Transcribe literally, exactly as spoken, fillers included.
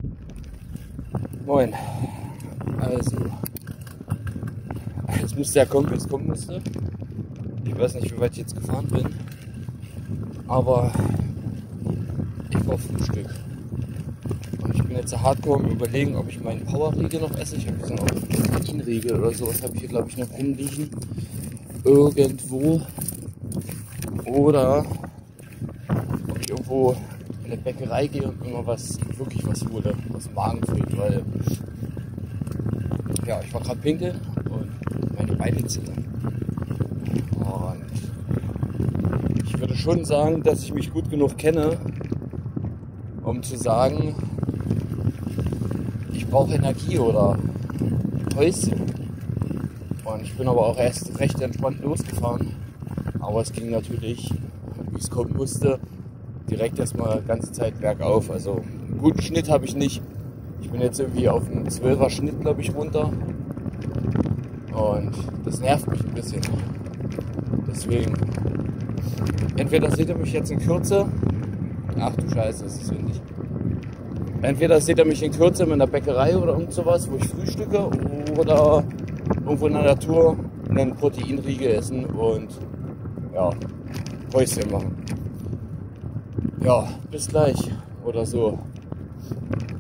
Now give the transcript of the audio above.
Moin. Also, es musste ja kommen, wie es kommen musste. Ich weiß nicht, wie weit ich jetzt gefahren bin, aber ich brauche Frühstück. Und ich bin jetzt hardcore am Überlegen, ob ich meinen Powerriegel noch esse. Ich habe jetzt noch einen Proteinriegel oder sowas, habe ich hier glaube ich noch rumliegen. Irgendwo. Oder ob ich irgendwo in eine Bäckerei gehe und immer was, wirklich was hole, was Magen füllt, weil ja, ich war gerade pinkeln und meine Beine zittern. Und ich würde schon sagen, dass ich mich gut genug kenne, um zu sagen, ich brauche Energie oder Häuschen. Und ich bin aber auch erst recht entspannt losgefahren. Aber es ging natürlich, wie es kommen musste, direkt erstmal die ganze Zeit bergauf. Also einen guten Schnitt habe ich nicht. Ich bin jetzt irgendwie auf einen zwölfer Schnitt, glaube ich, runter. Und das nervt mich ein bisschen. Deswegen, entweder seht ihr mich jetzt in Kürze. Ach du Scheiße, das ist windig. Entweder seht ihr mich in Kürze in der Bäckerei oder irgend sowas, wo ich frühstücke, oder irgendwo in der Natur einen Proteinriegel essen und ja, Päuschen machen. Ja, bis gleich oder so.